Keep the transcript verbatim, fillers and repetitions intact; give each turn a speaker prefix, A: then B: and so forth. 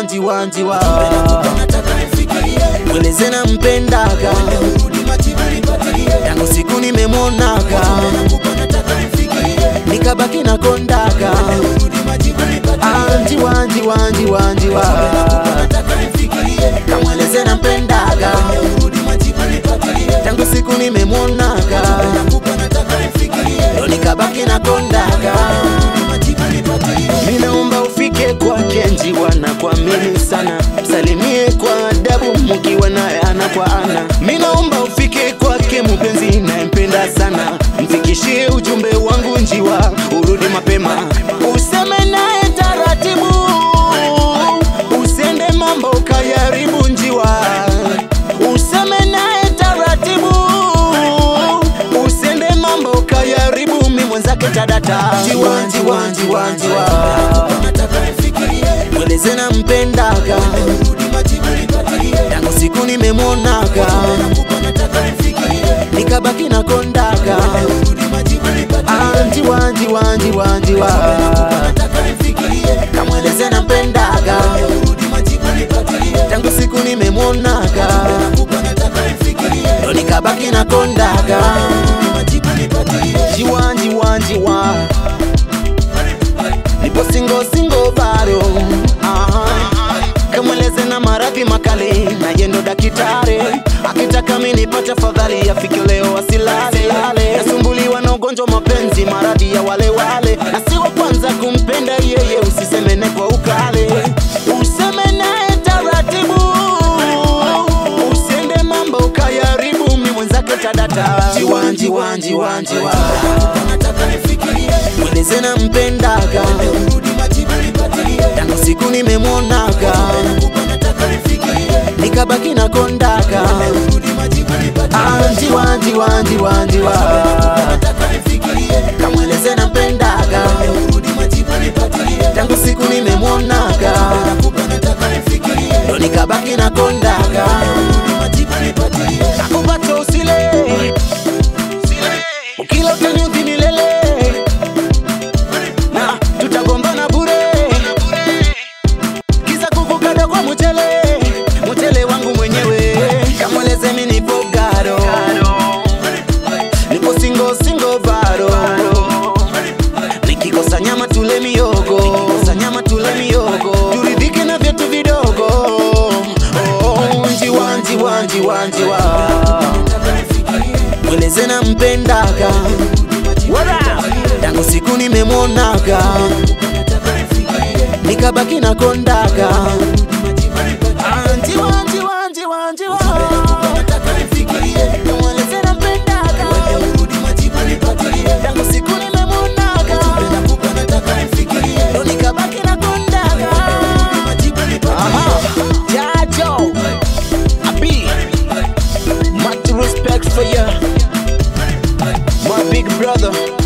A: njiwa njiwa mweleze na mpendaga tangu siku nimemonaga nikabaki na kondaga njiwa njiwa njiwa njiwa kamweleze na mpendaga tangu siku nimemonaga nikabaki na kondaga. Minaomba ufike kwake njiwa na kuamini sana, msalimie kwa adabu mkiwa naye ana kwa ana. Minaomba ufike kwake mpenzi nayempenda sana, mfikishie ujumbe wangu njiwa, urudi mapema, useme naye taratibu, usende mambo kayaribu njiwa, useme naye taratibu, usende mambo kayaribu, mi mwenzake tadata. Njiwa njiwa njiwa njiwa mweleze na mpendaga tangu siku nimemonaga nikabaki na kondaga njiwa njiwa njiwa njiwa kamweleze na mpendaga tangu siku nimemonaga nikabaki na kondaga njiwa njiwa njiwa nipo singo singo bado kamweleze na maradhi makali na yendo dakitari, akitaka mimi nipate fadhali afike leo asilale, nasumbuliwa na ugonjwa mapenzi maradhi ya wale wale, na si wa kwanza kumpenda yeye, usisemene kwa ukale, useme naye taratibu, usende mambo kayaribu, mi mwenzake tadata. Njiwa njiwa njiwa njiwa mweleze na mpendaga tangu siku nimemonaga nikabaki na kondaga njiwa njiwa njiwa njiwa kamweleze na mpendaga tangu siku nimemonaga nikabaki na kondaga akupata usile ukila utaniudhi milele na tutagombana bure kisa kukukada kwa mchele mchele wangu mwenyewe. Kamweleze mimi nipo gado, nipo singo singo bado, nikikosa nyama tule miogo, nikikosa nyama tule miogo, turidhike na vyetu vidogo. Oh, njiwa njiwa njiwa njiwa mweleze na mpendaga tangu siku nimemonaga nikabaki na kondaga njiwa njiwa njiwa njiwa mweleze na mpendaga tangu siku nimemonaga nikabaki na kondaga. Jajo Abi, much respect for you, my big brother.